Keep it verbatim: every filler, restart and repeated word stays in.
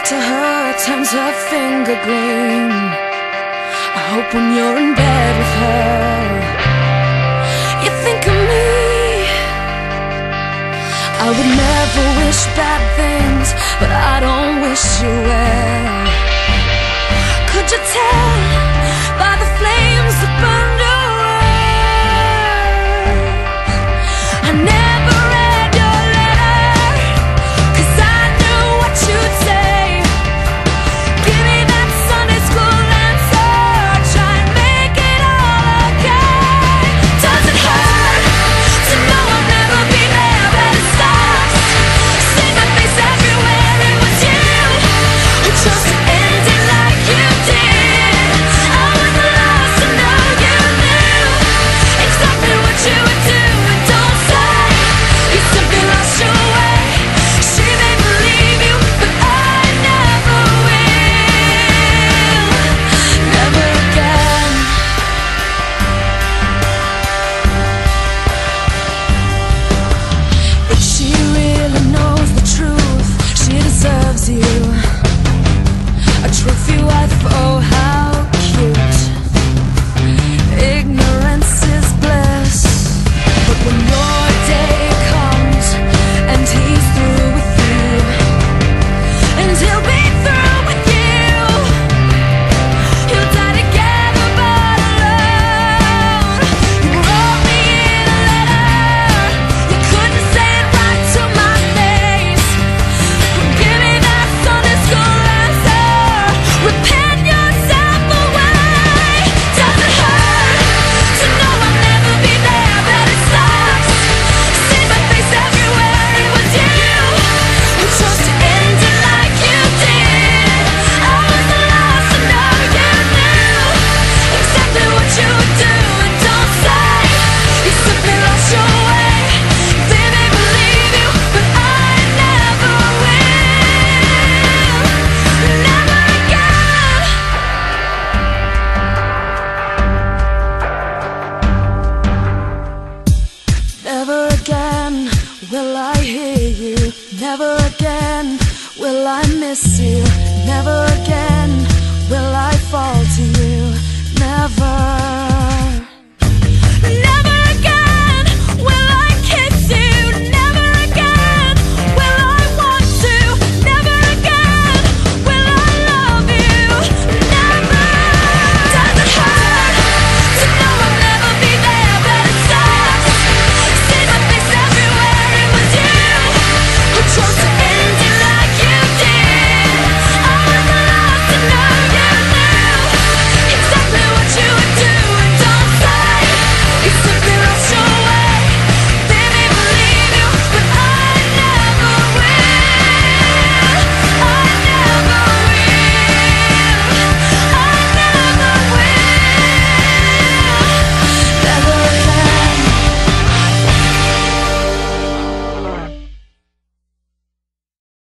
to her turns her finger green. I hope when you're in bed with her, you think of me. I would never wish bad things, but I don't wish you well. Could you tell by the flames that burned your eyes? I never read your letter, 'cause I knew what you'd say. Give me that Sunday school answer, try and make it all okay. Does it hurt to know I'll never be there, but it sucks? See my face everywhere, it was you who chose to end it like you did. I was lost and now you knew exactly what you would do. And don't say you simply lost your way. She may believe you, but I never will. Never again. If she really knows the truth, she deserves you. A trophy wife, oh how cute. Ignorance is bliss, but when your day comes and he's through with you, and he'll be through with you, you'll die together but alone. You wrote me in a letter, you couldn't say it right to my face. Give me that Sunday school answer, repent yourself away. Does it hurt to know I'll never be there, but it sucks? See my face everywhere, it was you who chose to end it like you did. I was lost and now you knew exactly what you would do. And don't say you simply lost your way. They may believe you, but I never will. Never again. Never again will I hear you. Never again will I miss you. Never again will I fall to you. Never.